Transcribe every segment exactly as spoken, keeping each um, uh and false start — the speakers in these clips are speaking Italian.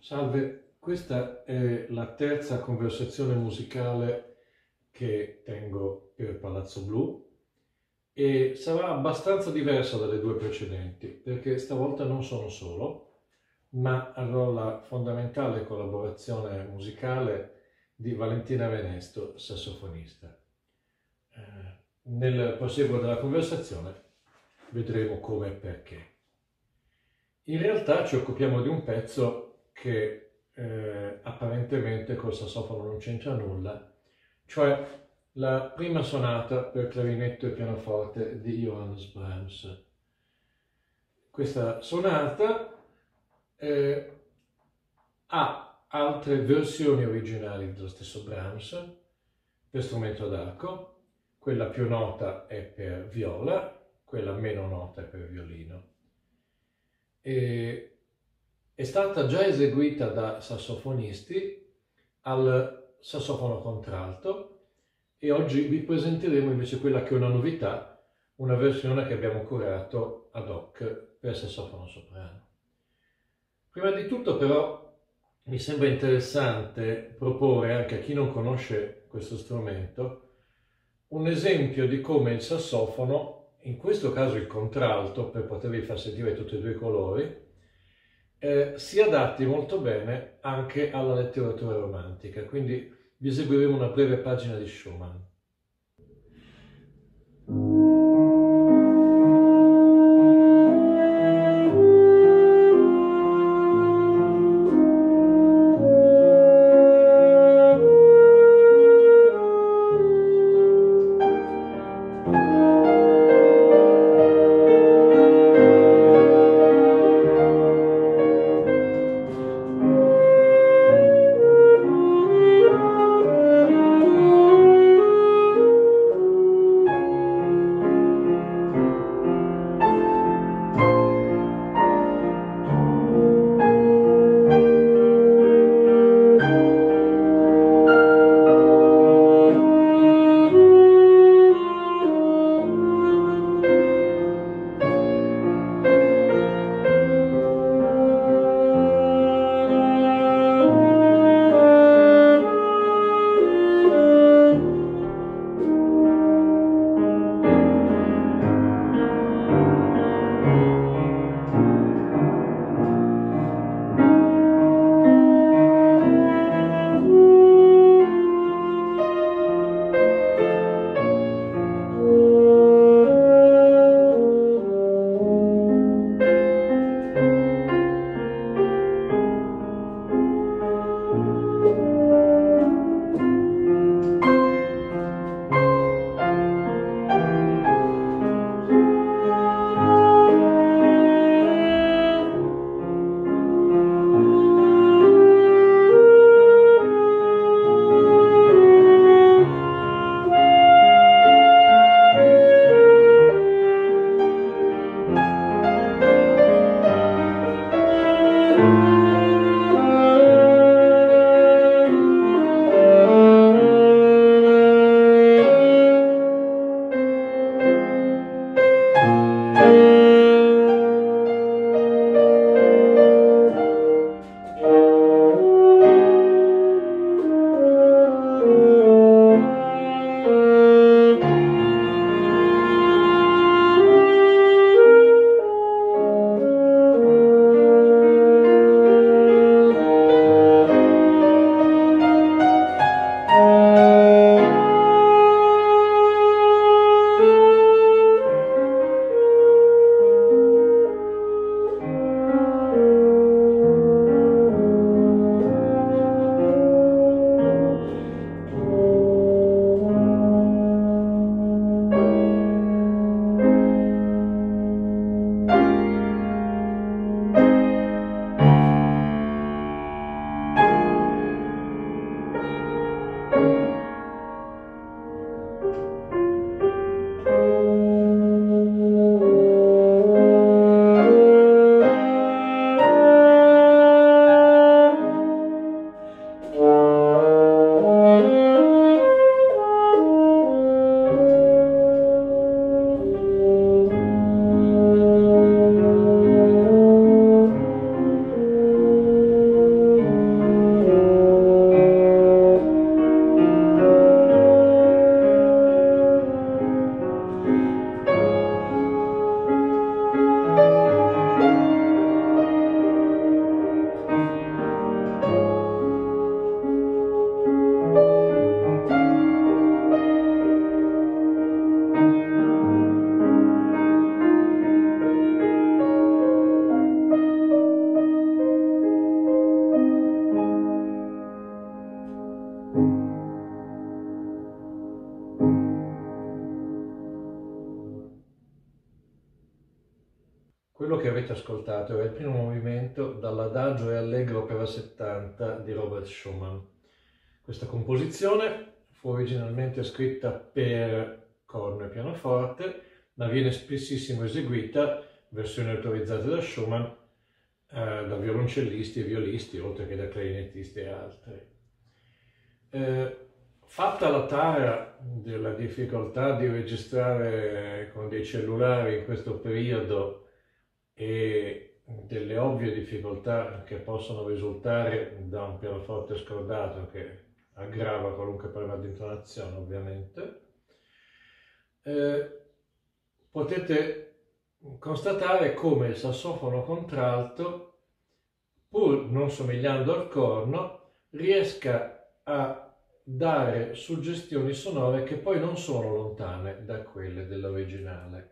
Salve, questa è la terza conversazione musicale che tengo per Palazzo Blu e sarà abbastanza diversa dalle due precedenti perché stavolta non sono solo, ma avrò la fondamentale collaborazione musicale di Valentina Venesto, sassofonista. Eh, nel proseguo della conversazione vedremo come e perché. In realtà ci occupiamo di un pezzo che eh, apparentemente col sassofono non c'entra nulla, cioè la prima sonata per clarinetto e pianoforte di Johannes Brahms. Questa sonata eh, ha altre versioni originali dello stesso Brahms per strumento ad arco. Quella più nota è per viola, quella meno nota è per violino. E è stata già eseguita da sassofonisti al sassofono contralto e oggi vi presenteremo invece quella che è una novità, una versione che abbiamo curato ad hoc per sassofono soprano. Prima di tutto però mi sembra interessante proporre anche a chi non conosce questo strumento un esempio di come il sassofono, in questo caso il contralto, per potervi far sentire tutti e due i colori, Eh, si adatti molto bene anche alla letteratura romantica, quindi vi eseguiremo una breve pagina di Schumann. Quello che avete ascoltato è il primo movimento dall'Adagio e Allegro opera settanta di Robert Schumann. Questa composizione fu originalmente scritta per corno e pianoforte, ma viene spessissimo eseguita, versioni autorizzate da Schumann, eh, da violoncellisti e violisti, oltre che da clarinettisti e altri. Eh, fatta la tara della difficoltà di registrare con dei cellulari in questo periodo e delle ovvie difficoltà che possono risultare da un pianoforte scordato che aggrava qualunque problema di intonazione, ovviamente, eh, potete constatare come il sassofono contralto, pur non somigliando al corno, riesca a dare suggestioni sonore che poi non sono lontane da quelle dell'originale.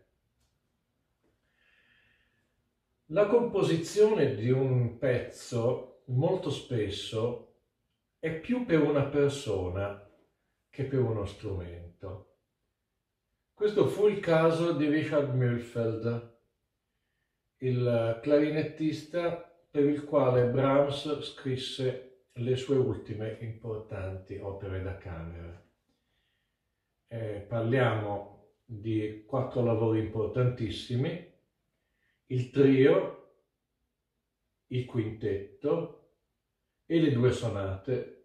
La composizione di un pezzo molto spesso è più per una persona che per uno strumento. Questo fu il caso di Richard Mühlfeld, il clarinettista per il quale Brahms scrisse le sue ultime importanti opere da camera. Eh, parliamo di quattro lavori importantissimi: il trio, il quintetto e le due sonate.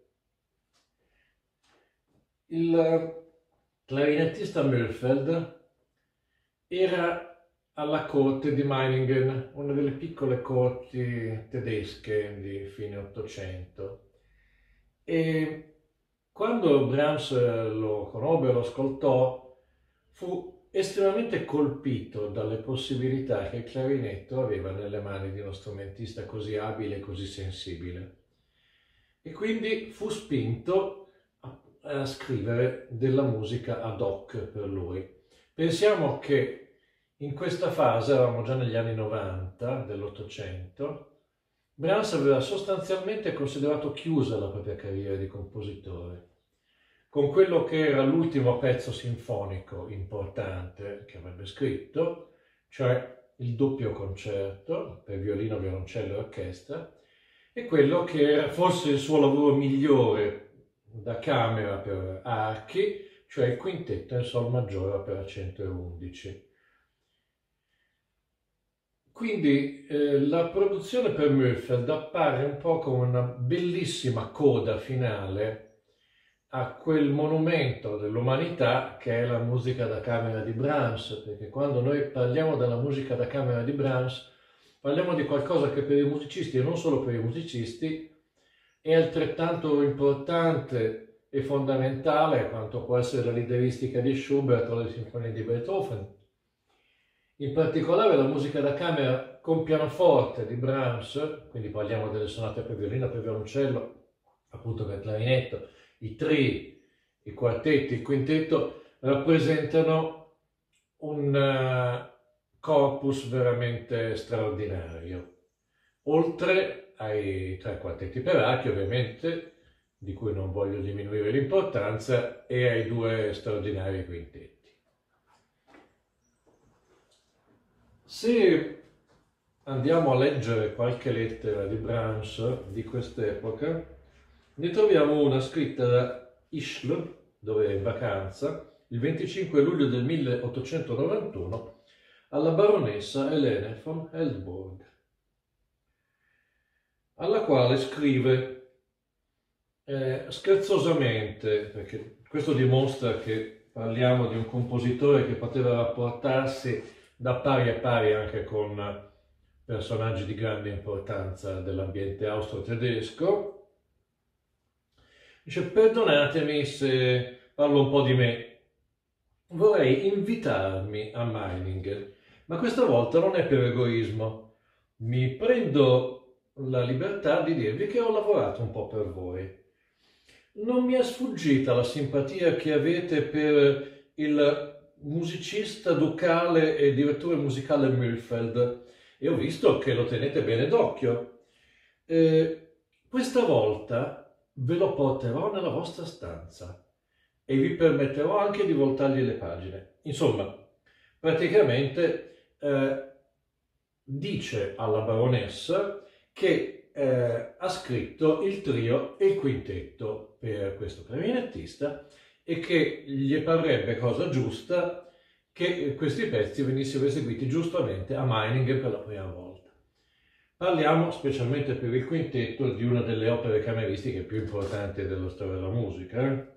Il clarinettista Mühlfeld era alla corte di Meiningen, una delle piccole corti tedesche di fine Ottocento, e quando Brahms lo conobbe, lo ascoltò, fu estremamente colpito dalle possibilità che il clarinetto aveva nelle mani di uno strumentista così abile e così sensibile, e quindi fu spinto a, a scrivere della musica ad hoc per lui. Pensiamo che in questa fase, eravamo già negli anni novanta dell'Ottocento, Brahms aveva sostanzialmente considerato chiusa la propria carriera di compositore. Con quello che era l'ultimo pezzo sinfonico importante che avrebbe scritto, cioè il doppio concerto per violino, violoncello e orchestra, e quello che era forse il suo lavoro migliore da camera per archi, cioè il quintetto in sol maggiore opera centoundici. Quindi eh, la produzione per Mühlfeld appare un po' come una bellissima coda finale a quel monumento dell'umanità che è la musica da camera di Brahms, perché quando noi parliamo della musica da camera di Brahms parliamo di qualcosa che per i musicisti, e non solo per i musicisti, è altrettanto importante e fondamentale quanto può essere la lideristica di Schubert o le sinfonie di Beethoven. In particolare la musica da camera con pianoforte di Brahms, quindi parliamo delle sonate per violino, per violoncello, appunto per clarinetto, i trii, i quartetti, il quintetto, rappresentano un uh, corpus veramente straordinario. Oltre ai tre quartetti per archi, ovviamente, di cui non voglio diminuire l'importanza, e ai due straordinari quintetti. Se andiamo a leggere qualche lettera di Brahms di quest'epoca, ne troviamo una scritta da Ischl, dove è in vacanza, il venticinque luglio del milleottocentonovantuno, alla baronessa Helene von Heldburg, alla quale scrive eh, scherzosamente, perché questo dimostra che parliamo di un compositore che poteva rapportarsi da pari a pari anche con personaggi di grande importanza dell'ambiente austro-tedesco. Dice: perdonatemi se parlo un po' di me, vorrei invitarmi a Meiningen, ma questa volta non è per egoismo. Mi prendo la libertà di dirvi che ho lavorato un po' per voi. Non mi è sfuggita la simpatia che avete per il musicista ducale e direttore musicale Mühlfeld, e ho visto che lo tenete bene d'occhio. Eh, questa volta ve lo porterò nella vostra stanza e vi permetterò anche di voltargli le pagine. Insomma, praticamente eh, dice alla baronessa che eh, ha scritto il trio e il quintetto per questo clarinettista e che gli parrebbe cosa giusta che questi pezzi venissero eseguiti giustamente a Meiningen per la prima volta. Parliamo, specialmente per il quintetto, di una delle opere cameristiche più importanti della storia della musica. Eh?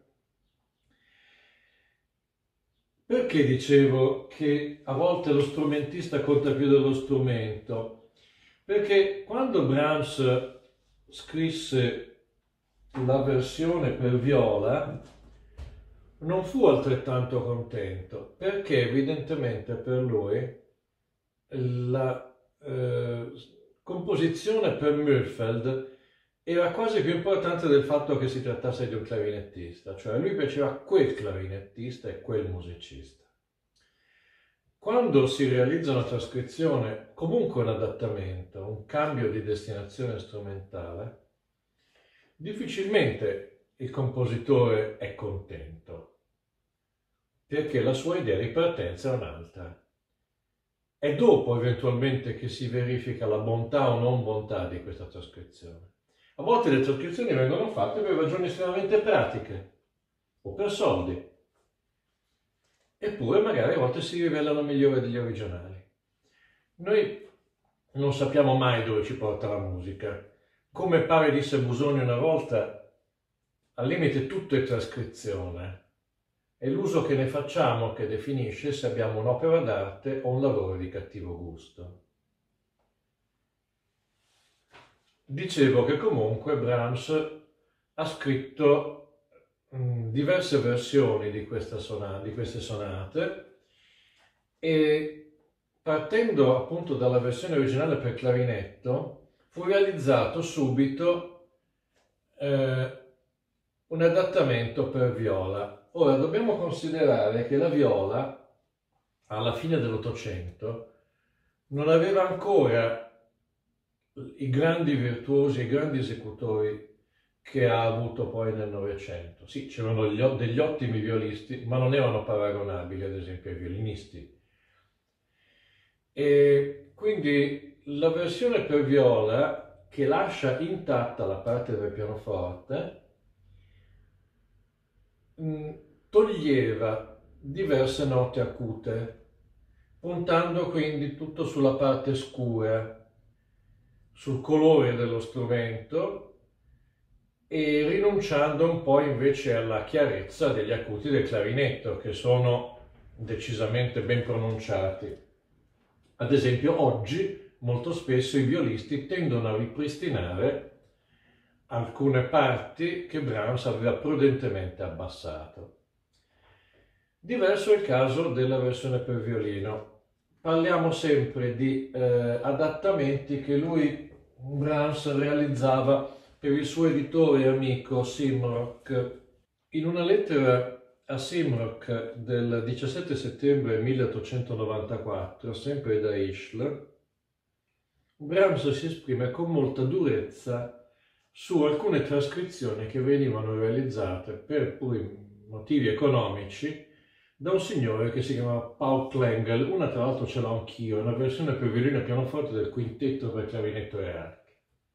Perché dicevo che a volte lo strumentista conta più dello strumento? Perché quando Brahms scrisse la versione per viola non fu altrettanto contento, perché evidentemente per lui la eh, composizione per Mülfeld era quasi più importante del fatto che si trattasse di un clarinettista, cioè a lui piaceva quel clarinettista e quel musicista. Quando si realizza una trascrizione, comunque un adattamento, un cambio di destinazione strumentale, difficilmente il compositore è contento, perché la sua idea di partenza è un'altra. È dopo eventualmente che si verifica la bontà o non bontà di questa trascrizione. A volte le trascrizioni vengono fatte per ragioni estremamente pratiche o per soldi, eppure magari a volte si rivelano migliori degli originali. Noi non sappiamo mai dove ci porta la musica. Come pare disse Busoni una volta, al limite tutto è trascrizione. È l'uso che ne facciamo che definisce se abbiamo un'opera d'arte o un lavoro di cattivo gusto. Dicevo che comunque Brahms ha scritto mh, diverse versioni di, questa sonata, di queste sonate e partendo appunto dalla versione originale per clarinetto fu realizzato subito eh, un adattamento per viola. Ora dobbiamo considerare che la viola alla fine dell'Ottocento non aveva ancora i grandi virtuosi, i grandi esecutori che ha avuto poi nel Novecento. Sì, c'erano degli ottimi violisti, ma non erano paragonabili ad esempio ai violinisti. E quindi la versione per viola, che lascia intatta la parte del pianoforte, toglieva diverse note acute, puntando quindi tutto sulla parte scura, sul colore dello strumento e rinunciando un po' invece alla chiarezza degli acuti del clarinetto, che sono decisamente ben pronunciati. Ad esempio oggi molto spesso i violisti tendono a ripristinare alcune parti che Brahms aveva prudentemente abbassato. Diverso è il caso della versione per violino. Parliamo sempre di eh, adattamenti che lui, Brahms, realizzava per il suo editore e amico Simrock. In una lettera a Simrock del diciassette settembre milleottocentonovantaquattro, sempre da Ischl, Brahms si esprime con molta durezza su alcune trascrizioni che venivano realizzate per puri motivi economici da un signore che si chiamava Paul Klengel. Una tra l'altro ce l'ho anch'io, è una versione per violino e pianoforte del quintetto per clarinetto e archi.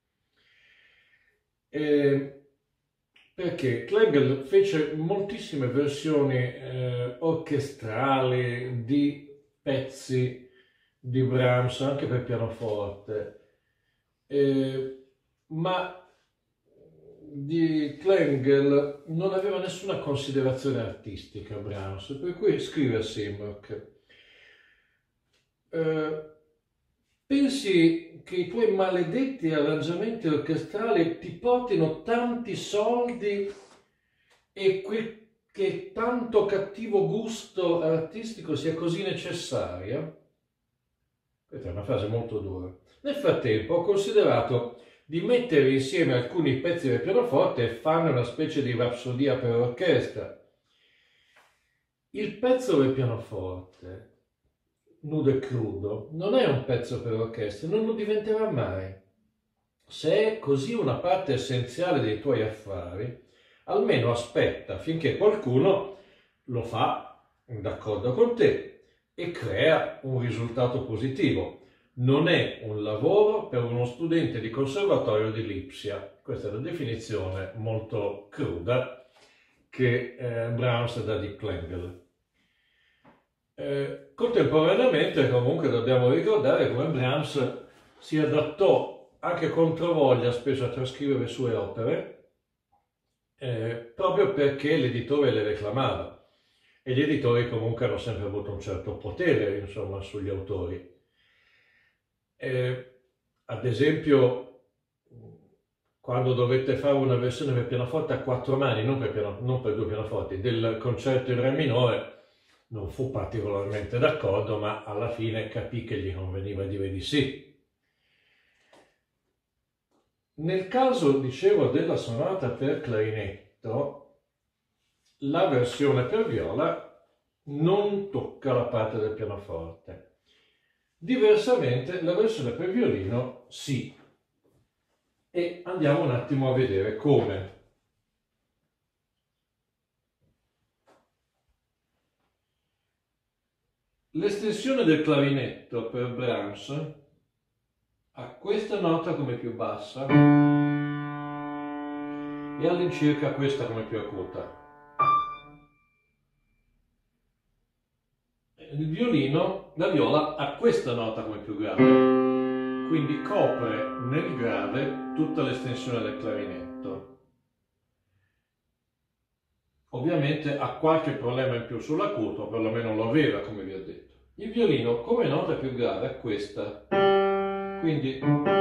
E perché Klengel fece moltissime versioni eh, orchestrali di pezzi di Brahms, anche per pianoforte, eh, ma di Klengel non aveva nessuna considerazione artistica Brahms, per cui scrive a Simrock: eh, pensi che i tuoi maledetti arrangiamenti orchestrali ti portino tanti soldi e que- che tanto cattivo gusto artistico sia così necessario? Questa è una frase molto dura. Nel frattempo ho considerato di mettere insieme alcuni pezzi del pianoforte e farne una specie di rapsodia per orchestra. Il pezzo del pianoforte, nudo e crudo, non è un pezzo per orchestra, non lo diventerà mai. se è così una parte essenziale dei tuoi affari, almeno aspetta finché qualcuno lo fa d'accordo con te e crea un risultato positivo. Non è un lavoro per uno studente di conservatorio di Lipsia. Questa è la definizione molto cruda che eh, Brahms dà di Klengel. Eh, contemporaneamente comunque dobbiamo ricordare come Brahms si adattò anche controvoglia spesso a trascrivere le sue opere eh, proprio perché l'editore le reclamava, e gli editori comunque hanno sempre avuto un certo potere, insomma, sugli autori. Eh, ad esempio, quando dovette fare una versione per pianoforte a quattro mani, non per, piano, non per due pianoforti, del concerto in re minore, non fu particolarmente d'accordo, ma alla fine capì che gli conveniva dire di sì. Nel caso, dicevo, della sonata per clarinetto, la versione per viola non tocca la parte del pianoforte. Diversamente, la versione per violino sì. E andiamo un attimo a vedere come. L'estensione del clarinetto per Brahms ha questa nota come più bassa e all'incirca questa come più acuta. Il violino, la viola, ha questa nota come più grave, quindi copre nel grave tutta l'estensione del clarinetto. Ovviamente ha qualche problema in più sull'acuto, perlomeno lo aveva, come vi ho detto. Il violino come nota più grave è questa, quindi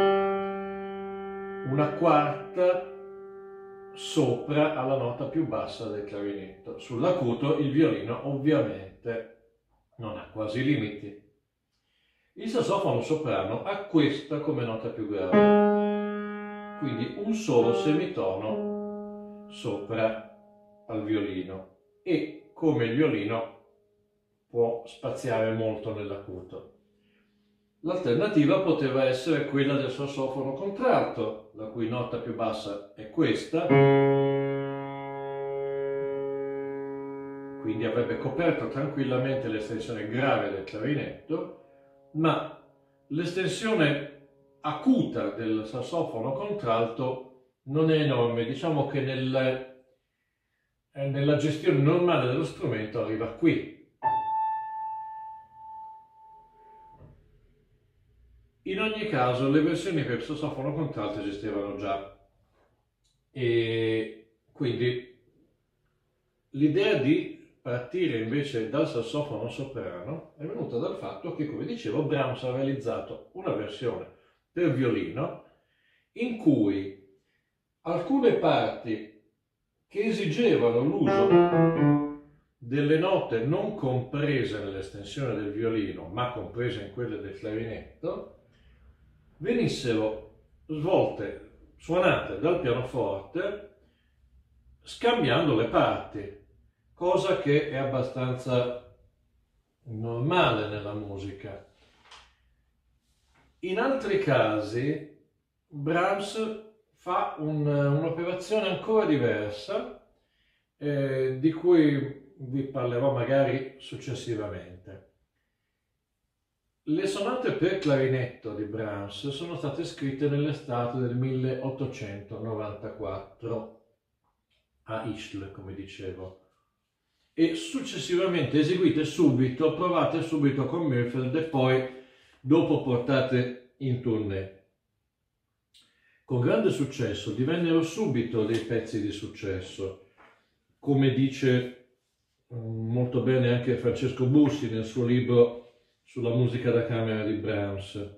una quarta sopra alla nota più bassa del clarinetto. Sull'acuto il violino ovviamente non ha quasi limiti. Il sassofono soprano ha questa come nota più grave, quindi un solo semitono sopra al violino, e come il violino può spaziare molto nell'acuto. L'alternativa poteva essere quella del sassofono contralto, la cui nota più bassa è questa, quindi avrebbe coperto tranquillamente l'estensione grave del clarinetto, ma l'estensione acuta del sassofono contralto non è enorme. Diciamo che nel, nella gestione normale dello strumento arriva qui. In ogni caso, le versioni per sassofono contralto esistevano già, e quindi l'idea di partire invece dal sassofono soprano è venuta dal fatto che, come dicevo, Brahms ha realizzato una versione per violino in cui alcune parti che esigevano l'uso delle note non comprese nell'estensione del violino, ma comprese in quelle del clarinetto, venissero svolte, suonate dal pianoforte, scambiando le parti, cosa che è abbastanza normale nella musica. In altri casi Brahms fa un, un'operazione ancora diversa, eh, di cui vi parlerò magari successivamente. Le sonate per clarinetto di Brahms sono state scritte nell'estate del milleottocentonovantaquattro a Ischl, come dicevo, e successivamente eseguite subito, provate subito con Mürfeld e poi dopo portate in tournée. Con grande successo, divennero subito dei pezzi di successo, come dice molto bene anche Francesco Bussi nel suo libro sulla musica da camera di Brahms.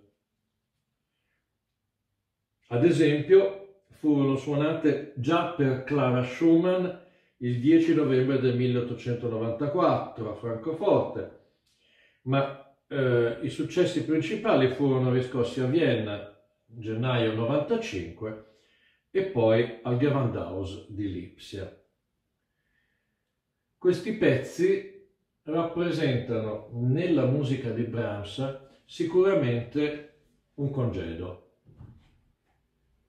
Ad esempio, furono suonate già per Clara Schumann il dieci novembre del milleottocentonovantaquattro a Francoforte, ma eh, i successi principali furono riscossi a Vienna gennaio novantacinque e poi al Gewandhaus di Lipsia. Questi pezzi rappresentano nella musica di Brahms sicuramente un congedo.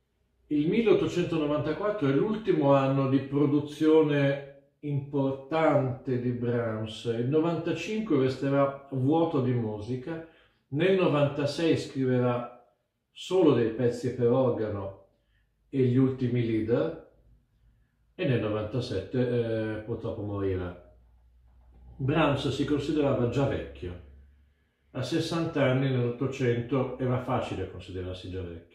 il milleottocentonovantaquattro è l'ultimo anno di produzione importante di Brahms. Il novantacinque resterà vuoto di musica, nel novantasei scriverà solo dei pezzi per organo e gli ultimi lieder, e nel novantasette eh, purtroppo morirà. Brahms si considerava già vecchio. A sessanta anni nell'Ottocento era facile considerarsi già vecchi.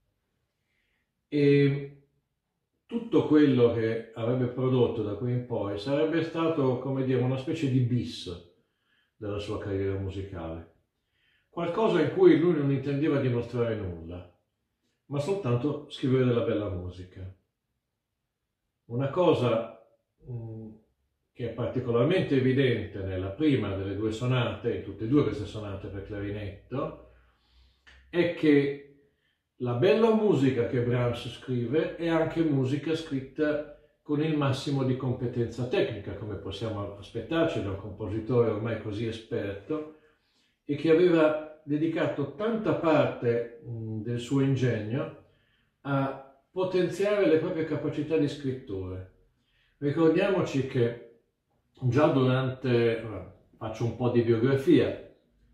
E tutto quello che avrebbe prodotto da qui in poi sarebbe stato, come dire, una specie di bis della sua carriera musicale. Qualcosa in cui lui non intendeva dimostrare nulla, ma soltanto scrivere della bella musica. Una cosa mh, che è particolarmente evidente nella prima delle due sonate, in tutte e due queste sonate per clarinetto, è che la bella musica che Brahms scrive è anche musica scritta con il massimo di competenza tecnica, come possiamo aspettarci da un compositore ormai così esperto, e che aveva dedicato tanta parte mh, del suo ingegno a potenziare le proprie capacità di scrittura. Ricordiamoci che già durante, faccio un po' di biografia,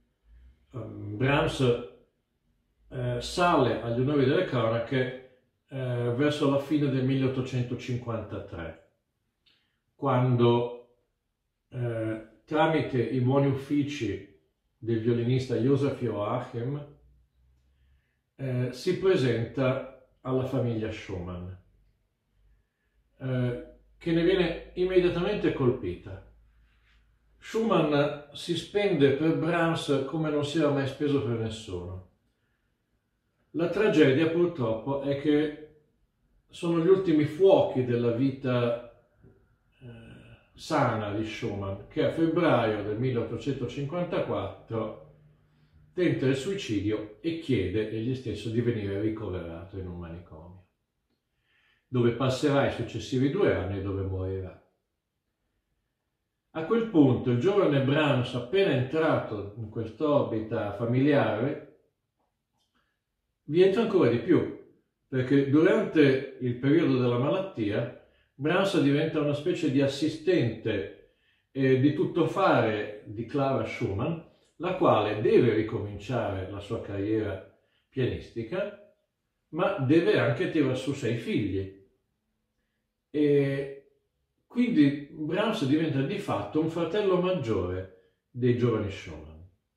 Brahms eh, sale agli onori delle cronache eh, verso la fine del milleottocentocinquantatré, quando eh, tramite i buoni uffici del violinista Joseph Joachim eh, si presenta alla famiglia Schumann, eh, che ne viene immediatamente colpita. Schumann si spende per Brahms come non si era mai speso per nessuno. La tragedia purtroppo è che sono gli ultimi fuochi della vita eh, sana di Schumann, che a febbraio del milleottocentocinquantaquattro tenta il suicidio e chiede egli stesso di venire ricoverato in un manicomio, dove passerà i successivi due anni e dove morirà. A quel punto il giovane Brahms, appena entrato in quest'orbita familiare, vi entra ancora di più, perché durante il periodo della malattia Brahms diventa una specie di assistente eh, di tuttofare di Clara Schumann, la quale deve ricominciare la sua carriera pianistica, ma deve anche tirare su sei figli. E quindi Brahms diventa di fatto un fratello maggiore dei giovani Schumann.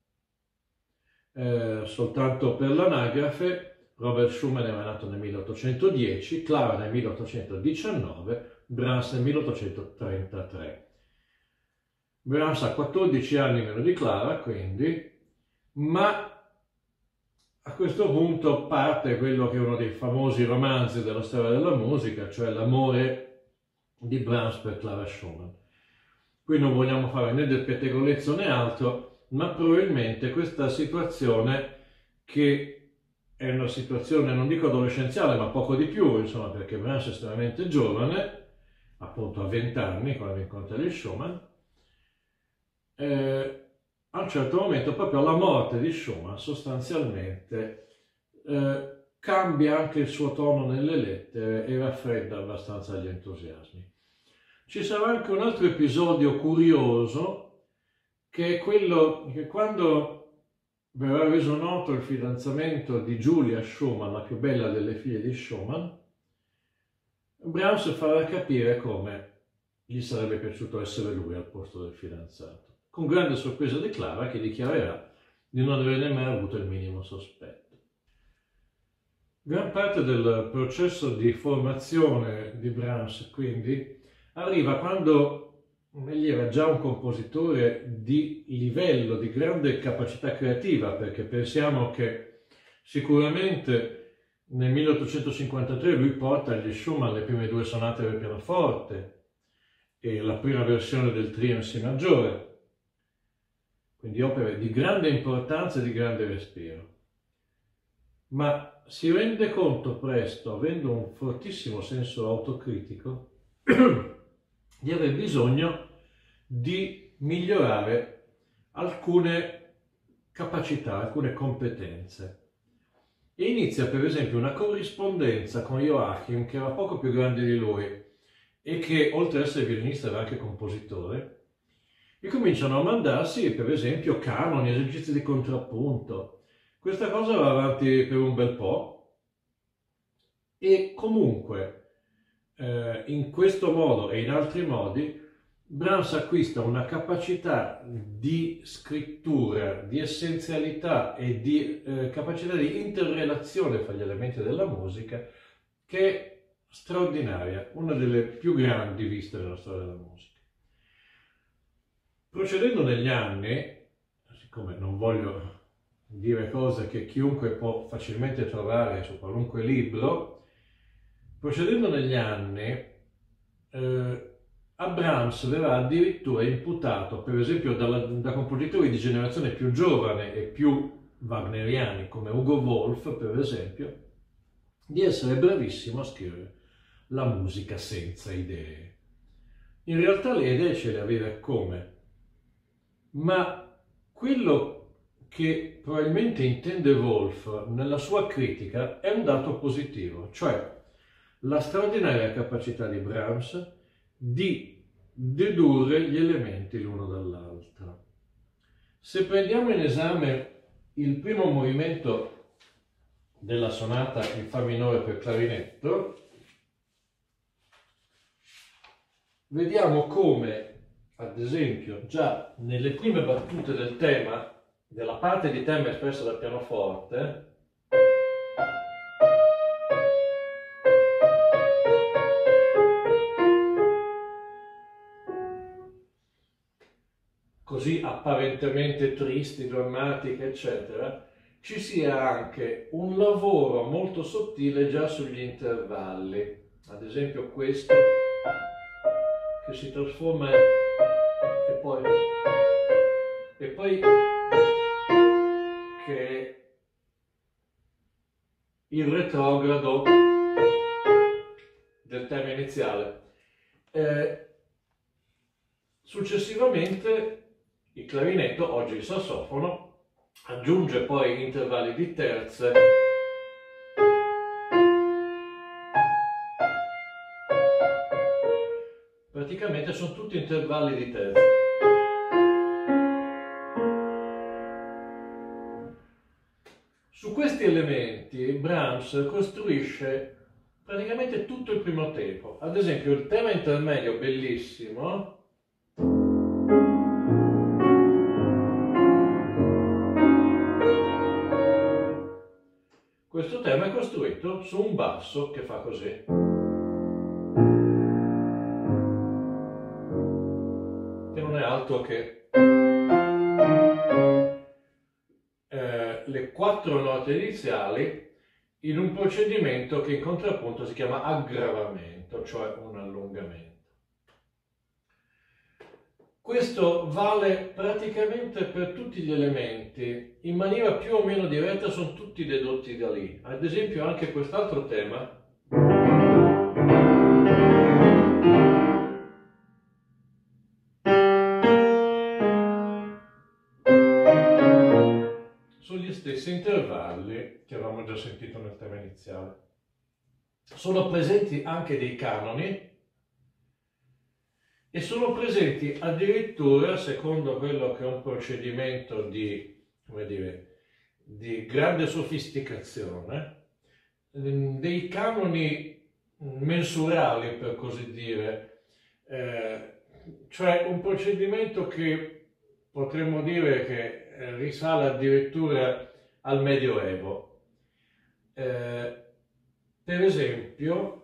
Eh, soltanto per l'anagrafe, Robert Schumann era nato nel milleottocentodieci, Clara nel milleottocentodiciannove, Brahms nel milleottocentotrentatré. Brahms ha quattordici anni meno di Clara, quindi, ma a questo punto parte quello che è uno dei famosi romanzi della storia della musica, cioè l'amore di Brahms per Clara Schumann. Qui non vogliamo fare né del pettegolezzo né altro, ma probabilmente questa situazione, che è una situazione, non dico adolescenziale, ma poco di più, insomma, perché Brahms è estremamente giovane, appunto a venti anni, quando incontra gli Schumann, Eh, a un certo momento, proprio alla morte di Schumann, sostanzialmente eh, cambia anche il suo tono nelle lettere e raffredda abbastanza gli entusiasmi. Ci sarà anche un altro episodio curioso, che è quello che quando verrà reso noto il fidanzamento di Julia Schumann, la più bella delle figlie di Schumann, Brahms farà capire come gli sarebbe piaciuto essere lui al posto del fidanzato, con grande sorpresa di Clara, che dichiarerà di non averne mai avuto il minimo sospetto. Gran parte del processo di formazione di Brahms, quindi, arriva quando egli era già un compositore di livello, di grande capacità creativa, perché pensiamo che sicuramente nel milleottocentocinquantatré lui porta agli Schumann le prime due sonate per pianoforte e la prima versione del trio in Si maggiore, quindi opere di grande importanza e di grande respiro. Ma si rende conto presto, avendo un fortissimo senso autocritico, di aver bisogno di migliorare alcune capacità, alcune competenze. e inizia per esempio una corrispondenza con Joachim, che era poco più grande di lui e che oltre ad essere violinista era anche compositore, e cominciano a mandarsi per esempio canoni, esercizi di contrappunto. Questa cosa va avanti per un bel po' e comunque eh, in questo modo e in altri modi Brahms acquista una capacità di scrittura, di essenzialità e di eh, capacità di interrelazione fra gli elementi della musica che è straordinaria, una delle più grandi viste nella storia della musica. Procedendo negli anni, siccome non voglio dire cose che chiunque può facilmente trovare su qualunque libro, procedendo negli anni, eh, a Brahms verrà addirittura imputato, per esempio dalla, da compositori di generazione più giovane e più wagneriani, come Hugo Wolf, per esempio, di essere bravissimo a scrivere la musica senza idee. In realtà le idee ce le aveva come, ma quello che probabilmente intende Wolf nella sua critica è un dato positivo, cioè la straordinaria capacità di Brahms di dedurre gli elementi l'uno dall'altro. Se prendiamo in esame il primo movimento della sonata in Fa minore per clarinetto, vediamo come, ad esempio, già nelle prime battute del tema, della parte di tema espressa dal pianoforte, così apparentemente tristi, drammatiche, eccetera, ci sia anche un lavoro molto sottile già sugli intervalli. Ad esempio questo, che si trasforma in... e poi... e poi... che è il retrogrado del tema iniziale. Eh, successivamente il clarinetto, oggi il sassofono, aggiunge poi intervalli di terze praticamente sono tutti intervalli di terze. Su questi elementi Brahms costruisce praticamente tutto il primo tempo. Ad esempio il tema intermedio bellissimo, questo tema è costruito su un basso che fa così. Che non è altro che eh, le quattro note iniziali in un procedimento che in contrappunto si chiama aggravamento, cioè un allungamento. Questo vale praticamente per tutti gli elementi, in maniera più o meno diretta sono tutti dedotti da lì. Ad esempio anche quest'altro tema, sono gli stessi intervalli che avevamo già sentito nel tema iniziale. Sono presenti anche dei canoni, e sono presenti addirittura, secondo quello che è un procedimento di, come dire, di grande sofisticazione, dei canoni mensurali, per così dire, eh, cioè un procedimento che potremmo dire che risale addirittura al Medioevo. Eh, per esempio,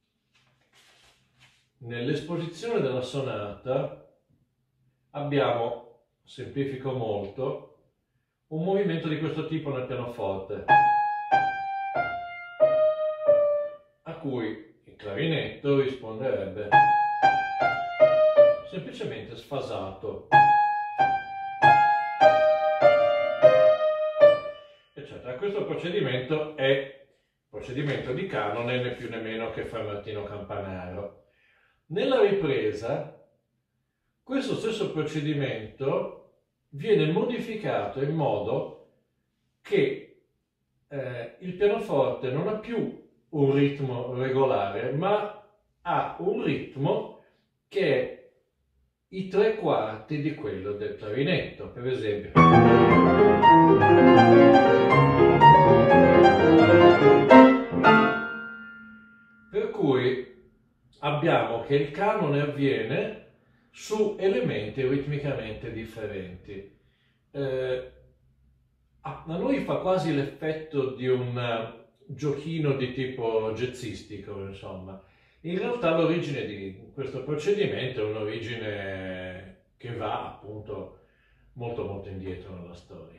nell'esposizione della sonata abbiamo, semplifico molto, un movimento di questo tipo nel pianoforte, a cui il clarinetto risponderebbe semplicemente sfasato, eccetera. Questo procedimento è procedimento di canone, né più né meno che Fra Martino Campanaro. Nella ripresa, questo stesso procedimento viene modificato in modo che eh, il pianoforte non ha più un ritmo regolare, ma ha un ritmo che è i tre quarti di quello del clarinetto, per esempio. Per cui abbiamo che il canone avviene su elementi ritmicamente differenti. Eh, a noi fa quasi l'effetto di un giochino di tipo jazzistico, insomma. In realtà l'origine di questo procedimento è un'origine che va appunto molto molto indietro nella storia.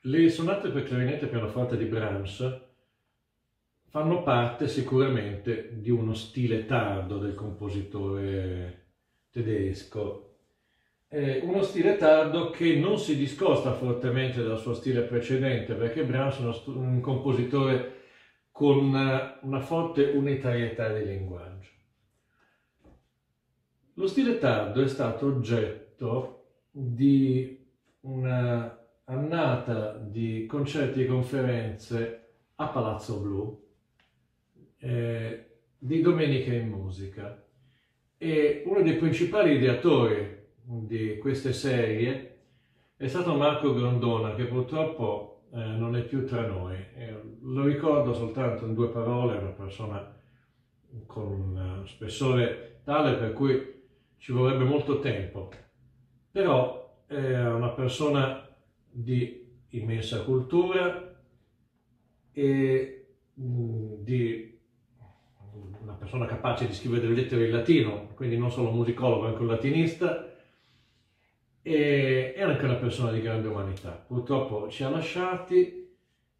Le sonate per clarinetto e pianoforte di Brahms fanno parte sicuramente di uno stile tardo del compositore tedesco. È uno stile tardo che non si discosta fortemente dal suo stile precedente, perché Brahms è uno un compositore con una, una forte unitarietà di linguaggio. Lo stile tardo è stato oggetto di una annata di concerti e conferenze a Palazzo Blu eh, di Domenica in Musica, e uno dei principali ideatori di queste serie è stato Marco Grondona, che purtroppo eh, non è più tra noi. Eh, lo ricordo soltanto in due parole, una persona con un spessore tale per cui ci vorrebbe molto tempo, però è una persona di immensa cultura e mh, di una persona capace di scrivere delle lettere in latino, quindi non solo musicologo, anche un latinista, e è anche una persona di grande umanità. Purtroppo ci ha lasciati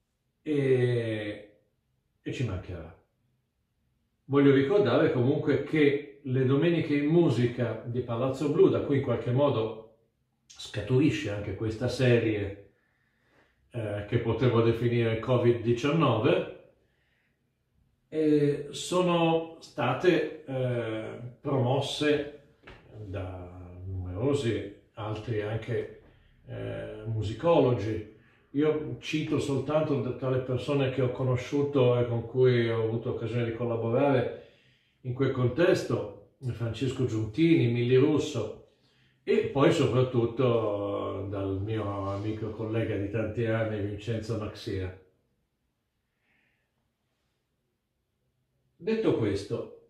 e, e ci mancherà. Voglio ricordare comunque che le Domeniche in Musica di Palazzo Blu, da cui in qualche modo scaturisce anche questa serie eh, che potremmo definire Covid diciannove, eh, sono state eh, promosse da numerosi altri anche eh, musicologi. Io cito soltanto tra le persone che ho conosciuto e con cui ho avuto occasione di collaborare in quel contesto: Francesco Giuntini, Milli Russo, e poi soprattutto dal mio amico e collega di tanti anni Vincenzo Maxia. Detto questo,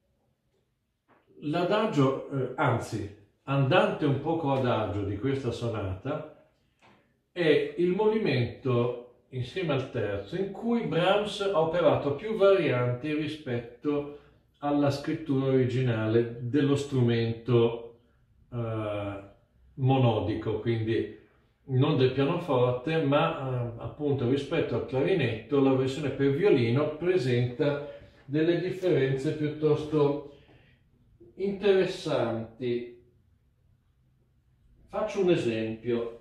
l'adagio, eh, anzi andante un poco adagio di questa sonata è il movimento insieme al terzo in cui Brahms ha operato più varianti rispetto alla scrittura originale dello strumento eh, monodico, quindi non del pianoforte, ma eh, appunto rispetto al clarinetto la versione per violino presenta delle differenze piuttosto interessanti. Faccio un esempio.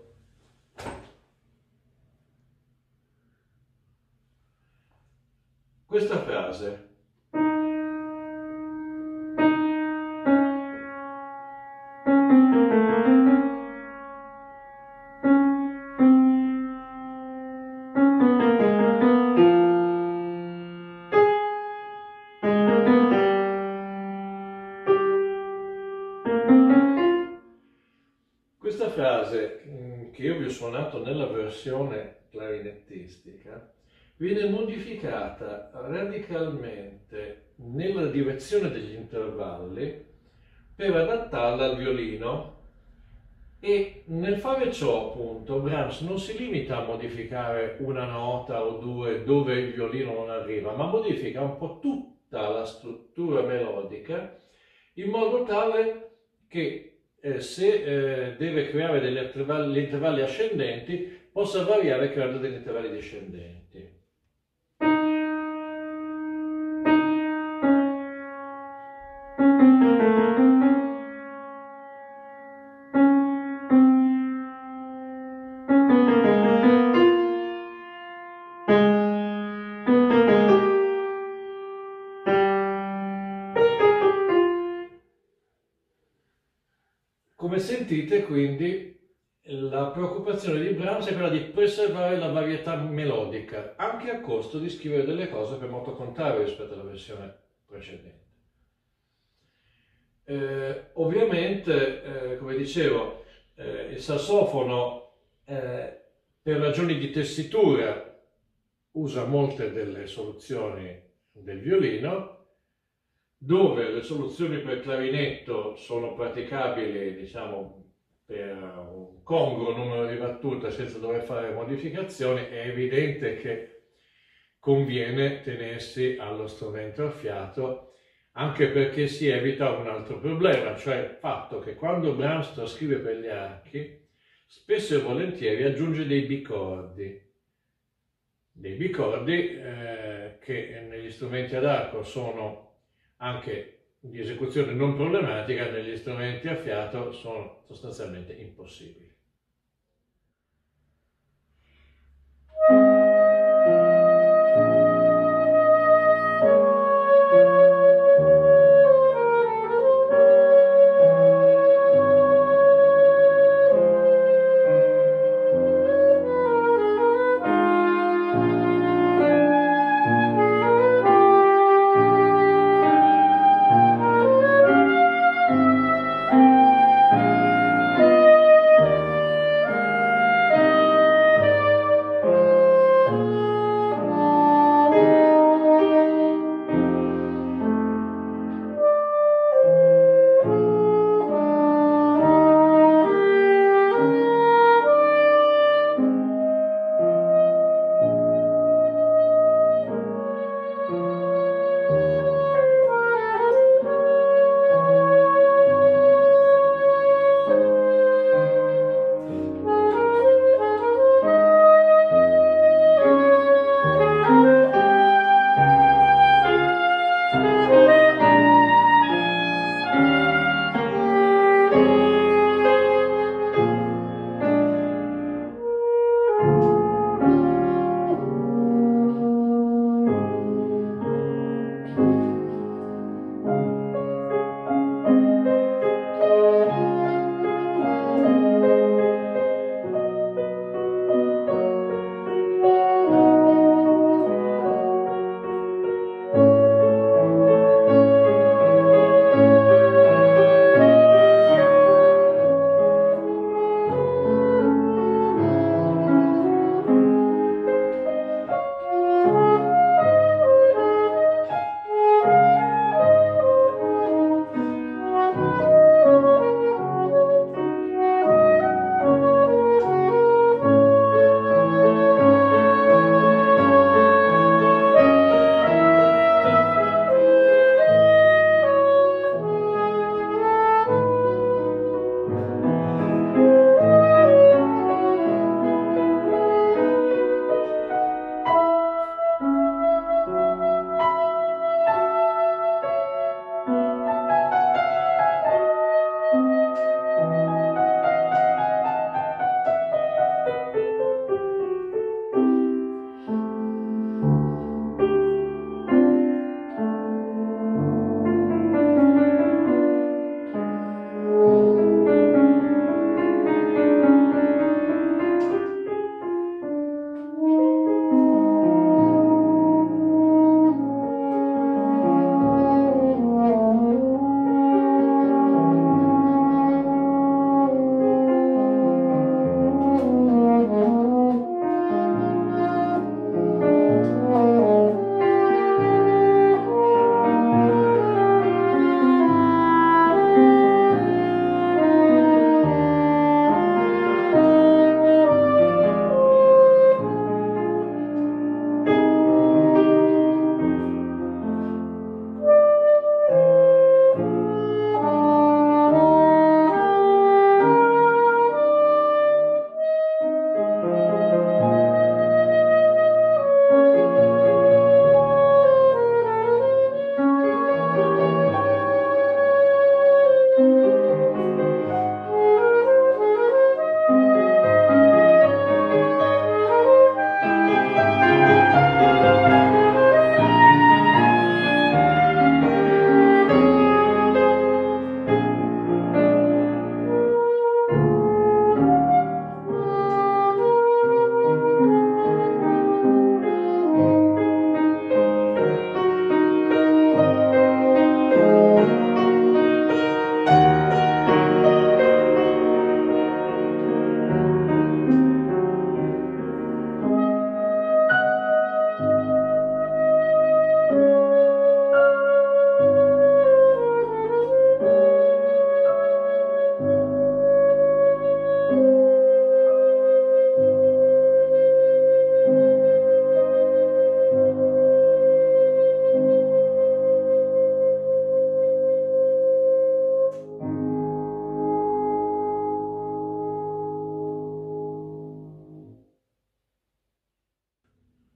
Questa frase. Questa frase, che io vi ho suonato nella versione clarinettistica, viene modificata radicalmente nella direzione degli intervalli per adattarla al violino, e nel fare ciò appunto Brahms non si limita a modificare una nota o due dove il violino non arriva, ma modifica un po' tutta la struttura melodica in modo tale che Eh, se eh, deve creare degli intervalli, intervalli ascendenti, possa variare creando degli intervalli discendenti. Come sentite, quindi, la preoccupazione di Brahms è quella di preservare la varietà melodica, anche a costo di scrivere delle cose per moto contrario rispetto alla versione precedente. Eh, ovviamente, eh, come dicevo, eh, il sassofono, eh, per ragioni di tessitura, usa molte delle soluzioni del violino, dove le soluzioni per clarinetto sono praticabili, diciamo, per un congruo numero di battute senza dover fare modificazioni. È evidente che conviene tenersi allo strumento a fiato, anche perché si evita un altro problema, cioè il fatto che quando Brahms trascrive per gli archi spesso e volentieri aggiunge dei bicordi, dei bicordi eh, che negli strumenti ad arco sono anche di esecuzione non problematica, negli strumenti a fiato sono sostanzialmente impossibili.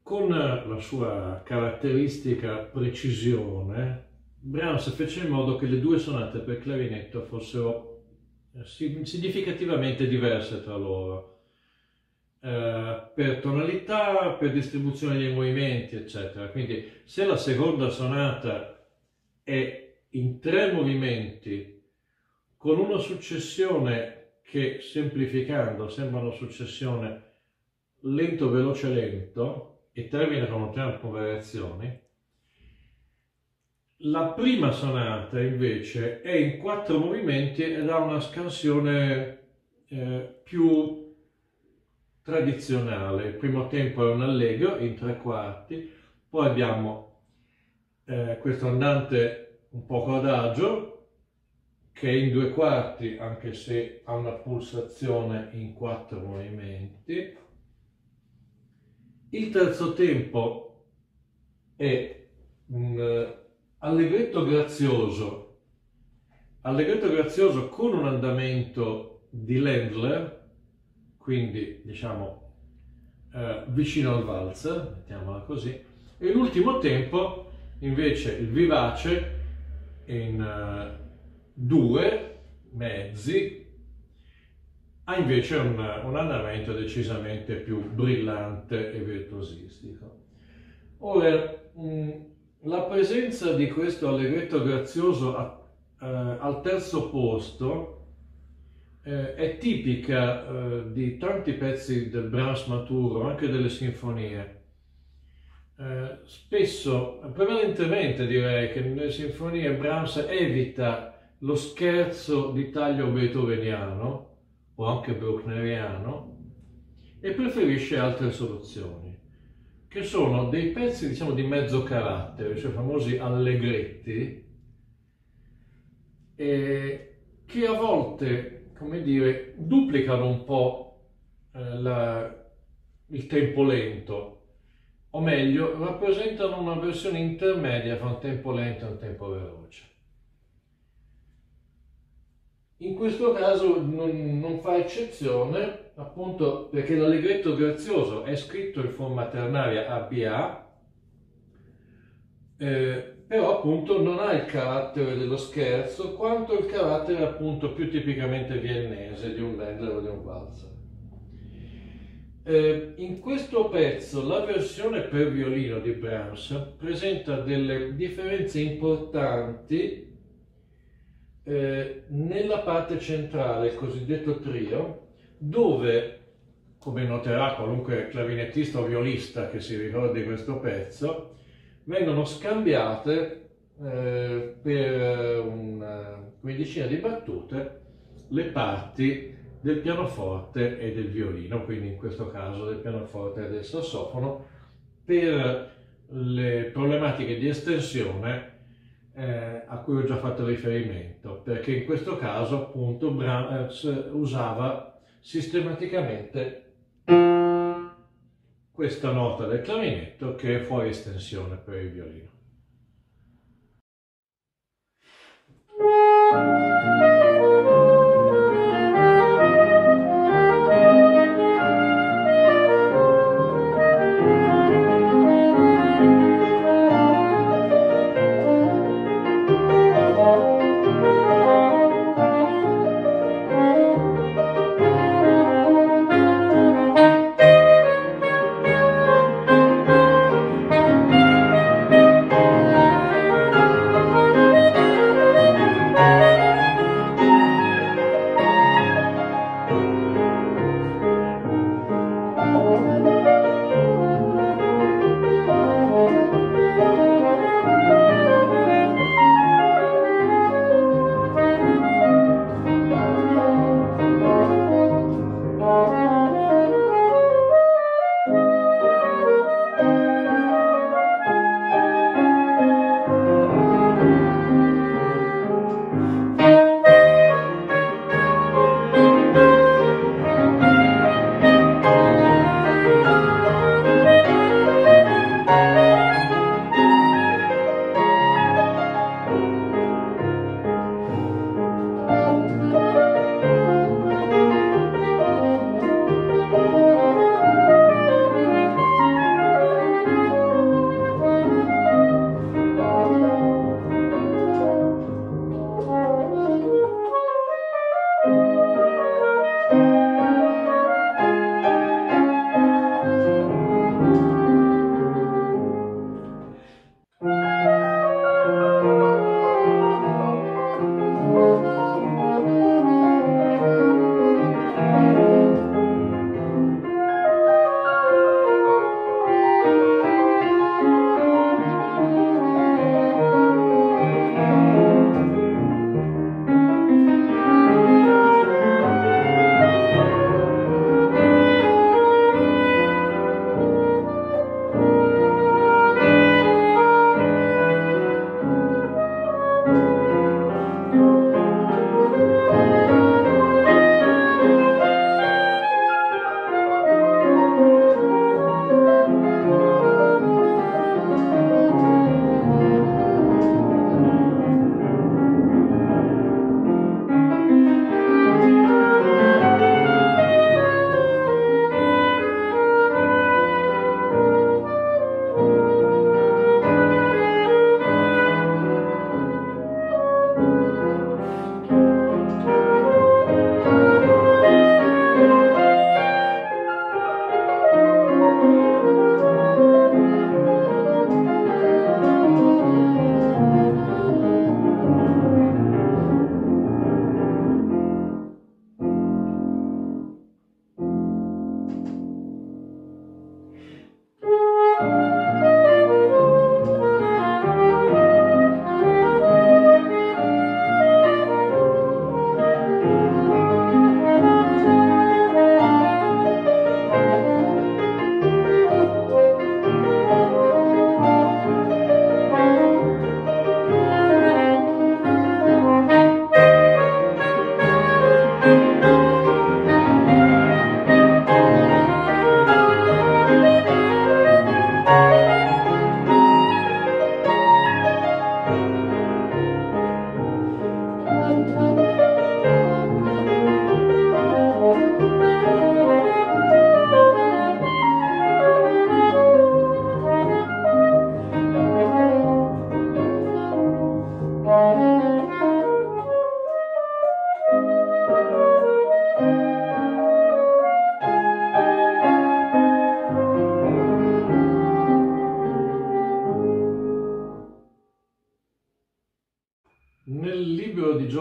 con la sua caratteristica precisione, Brahms fece in modo che le due sonate per clarinetto fossero significativamente diverse tra loro, eh, per tonalità, per distribuzione dei movimenti, eccetera. Quindi se la seconda sonata è in tre movimenti con una successione che, semplificando, sembra una successione lento, veloce, lento e termina con un tempo variazioni, la prima sonata invece è in quattro movimenti ed ha una scansione eh, più tradizionale. Il primo tempo è un allegro in tre quarti, poi abbiamo eh, questo andante un poco adagio che è in due quarti, anche se ha una pulsazione in quattro movimenti. Il terzo tempo è un allegretto grazioso, allegretto grazioso con un andamento di Ländler, quindi diciamo eh, vicino al valzer, mettiamola così, e l'ultimo tempo invece il vivace in uh, due mezzi ha invece un, un andamento decisamente più brillante e virtuosistico. Ora, mh, la presenza di questo allegretto grazioso a, eh, al terzo posto eh, è tipica eh, di tanti pezzi del Brahms maturo, anche delle sinfonie. Eh, spesso, prevalentemente direi che nelle sinfonie Brahms evita lo scherzo di taglio beethoveniano o anche bruckneriano e preferisce altre soluzioni, che sono dei pezzi, diciamo, di mezzo carattere, cioè famosi allegretti, eh, che a volte, come dire, duplicano un po' eh, la, il tempo lento, o meglio, rappresentano una versione intermedia fra un tempo lento e un tempo veloce. In questo caso non, non fa eccezione, appunto perché l'allegretto grazioso è scritto in forma ternaria A B A, eh, però appunto non ha il carattere dello scherzo quanto il carattere appunto più tipicamente viennese di un Ländler o di un valzer. Eh, in questo pezzo la versione per violino di Brahms presenta delle differenze importanti eh, nella parte centrale, il cosiddetto trio, dove, come noterà qualunque clarinettista o violista che si ricordi questo pezzo, vengono scambiate eh, per una quindicina di battute le parti del pianoforte e del violino, quindi in questo caso del pianoforte e del sassofono, per le problematiche di estensione eh, a cui ho già fatto riferimento, perché in questo caso appunto Brahms usava sistematicamente questa nota del clarinetto che è fuori estensione per il violino.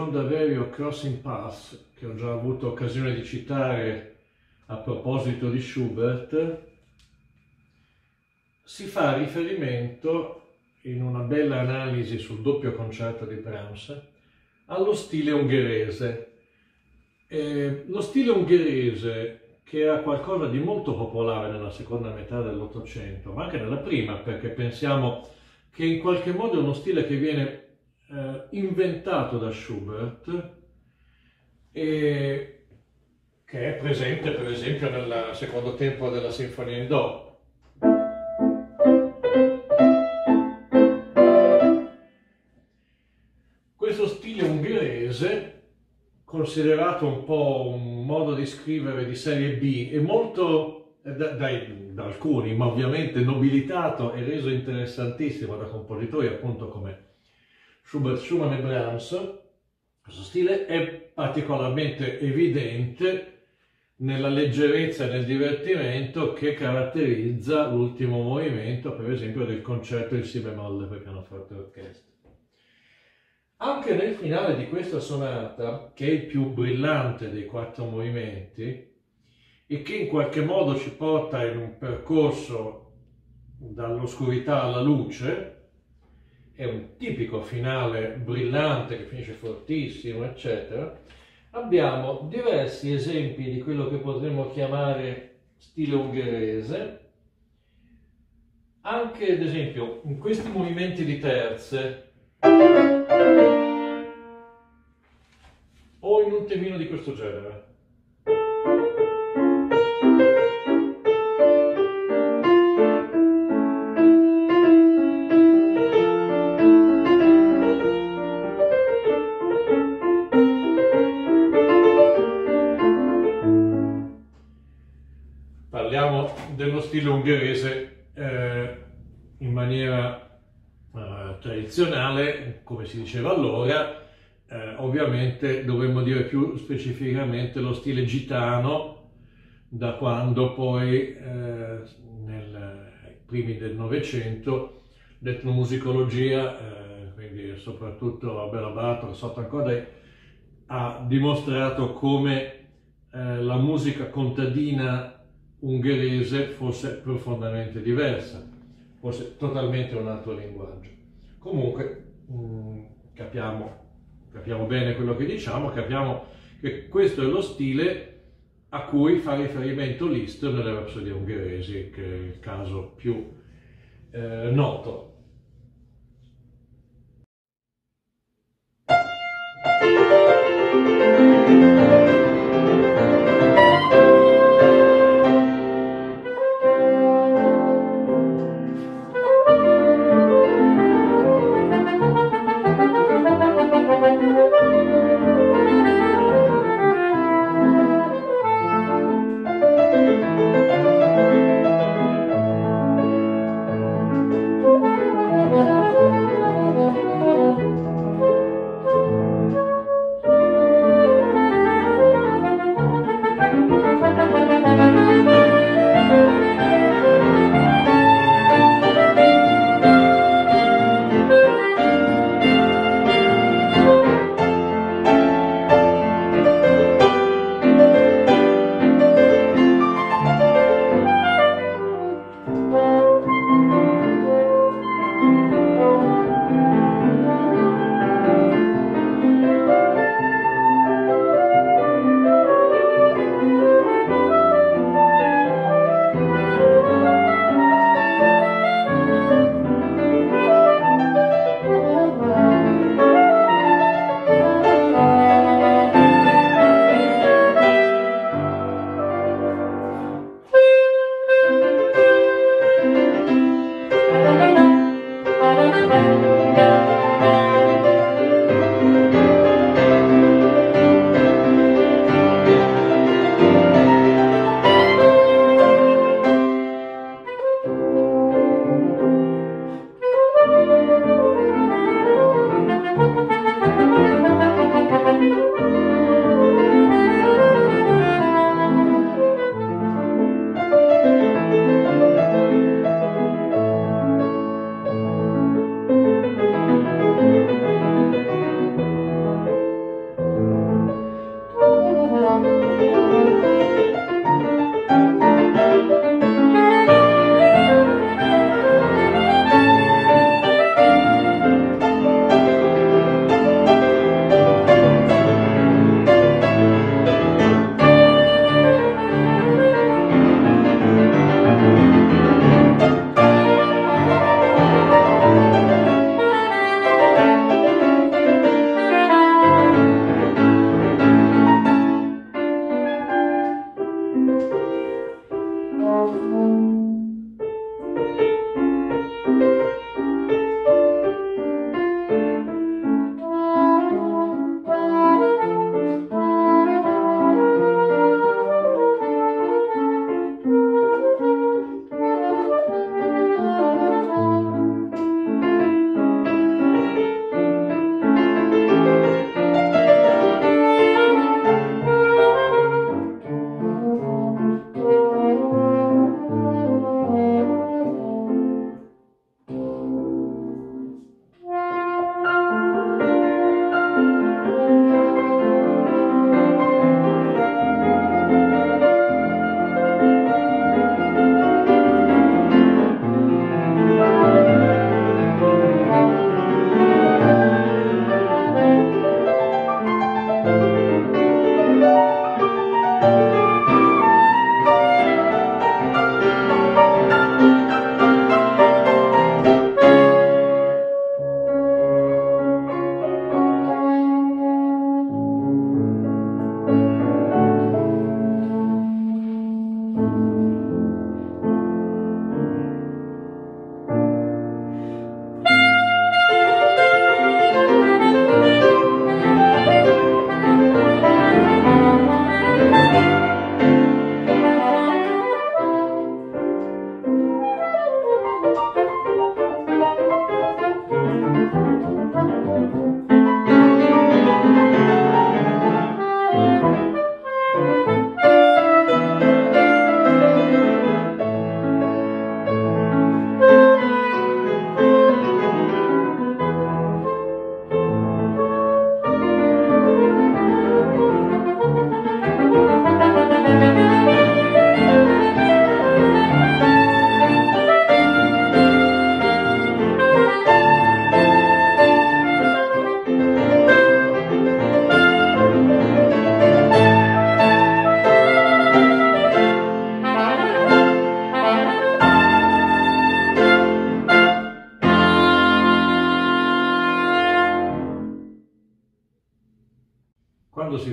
John Daverio Crossing Paths, che ho già avuto occasione di citare a proposito di Schubert, si fa riferimento, in una bella analisi sul doppio concerto di Brahms, allo stile ungherese. Eh, lo stile ungherese, che era qualcosa di molto popolare nella seconda metà dell'Ottocento, ma anche nella prima, perché pensiamo che in qualche modo è uno stile che viene eh, inventato da Schubert e che è presente per esempio nel secondo tempo della Sinfonia in Do. Questo stile ungherese, considerato un po' un modo di scrivere di serie B, è molto, da, dai, da alcuni, ma ovviamente nobilitato e reso interessantissimo da compositori appunto come Schubert, Schumann e Brahms. Questo stile è particolarmente evidente nella leggerezza e nel divertimento che caratterizza l'ultimo movimento, per esempio, del concerto in Si bemolle per pianoforte e orchestra. Anche nel finale di questa sonata, che è il più brillante dei quattro movimenti e che in qualche modo ci porta in un percorso dall'oscurità alla luce, è un tipico finale brillante che finisce fortissimo, eccetera, abbiamo diversi esempi di quello che potremmo chiamare stile ungherese, anche ad esempio in questi movimenti di terze o in un temino di questo genere. Parliamo dello stile ungherese eh, in maniera eh, tradizionale, come si diceva allora. Eh, ovviamente dovremmo dire più specificamente lo stile gitano, da quando poi eh, nei primi del Novecento l'etnomusicologia, eh, quindi soprattutto Béla Bartók, Zoltán Kodály, ha dimostrato come eh, la musica contadina ungherese fosse profondamente diversa, fosse totalmente un altro linguaggio. Comunque mh, capiamo Capiamo bene quello che diciamo, capiamo che questo è lo stile a cui fa riferimento Liszt nelle Rapsodie ungheresi, che è il caso più eh, noto.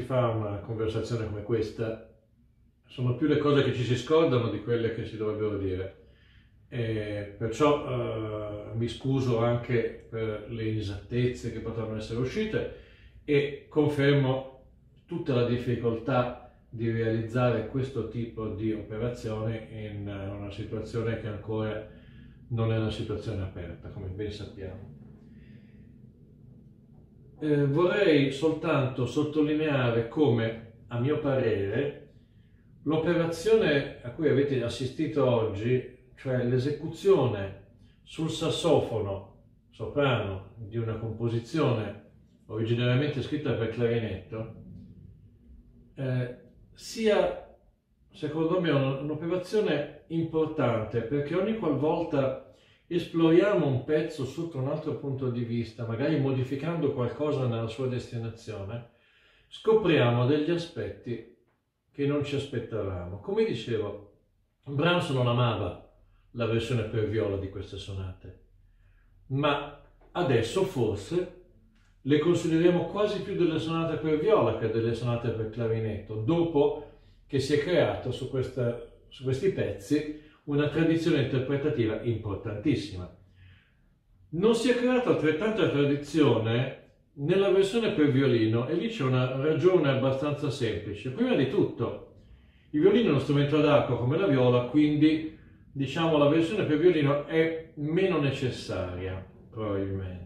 fa una conversazione come questa, sono più le cose che ci si scordano di quelle che si dovrebbero dire. E perciò eh, mi scuso anche per le inesattezze che potranno essere uscite e confermo tutta la difficoltà di realizzare questo tipo di operazione in una situazione che ancora non è una situazione aperta, come ben sappiamo. Eh, vorrei soltanto sottolineare come, a mio parere, l'operazione a cui avete assistito oggi, cioè l'esecuzione sul sassofono soprano di una composizione originariamente scritta per clarinetto, eh, sia, secondo me, un'operazione importante, perché ogni qualvolta esploriamo un pezzo sotto un altro punto di vista, magari modificando qualcosa nella sua destinazione, scopriamo degli aspetti che non ci aspettavamo. Come dicevo, Brahms non amava la versione per viola di queste sonate, ma adesso forse le consideriamo quasi più delle sonate per viola che delle sonate per clarinetto, dopo che si è creato su, questa, su questi pezzi una tradizione interpretativa importantissima. Non si è creata altrettanta tradizione nella versione per violino, e lì c'è una ragione abbastanza semplice. Prima di tutto, il violino è uno strumento ad arco come la viola, quindi diciamo la versione per violino è meno necessaria, probabilmente.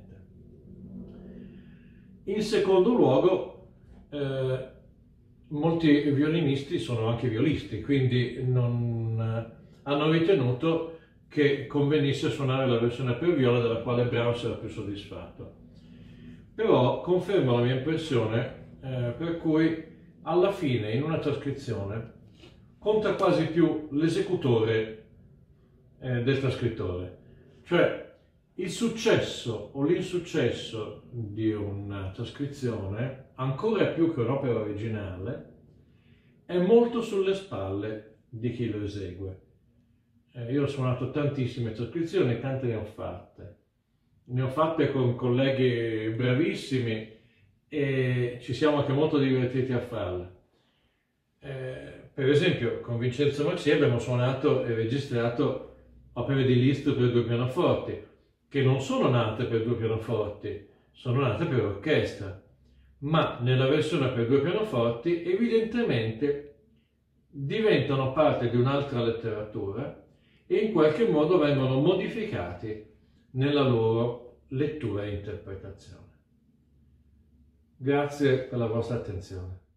In secondo luogo, eh, molti violinisti sono anche violisti, quindi non, eh, hanno ritenuto che convenisse suonare la versione per viola della quale Brahms era più soddisfatto. Però confermo la mia impressione, eh, per cui alla fine in una trascrizione conta quasi più l'esecutore eh, del trascrittore, cioè il successo o l'insuccesso di una trascrizione, ancora più che un'opera originale, è molto sulle spalle di chi lo esegue. Eh, io ho suonato tantissime trascrizioni, tante ne ho fatte. Ne ho fatte con colleghi bravissimi e ci siamo anche molto divertiti a farle. Eh, per esempio, con Vincenzo Maxi abbiamo suonato e registrato opere di Liszt per due pianoforti, che non sono nate per due pianoforti, sono nate per orchestra, ma nella versione per due pianoforti evidentemente diventano parte di un'altra letteratura e in qualche modo vengono modificati nella loro lettura e interpretazione. Grazie per la vostra attenzione.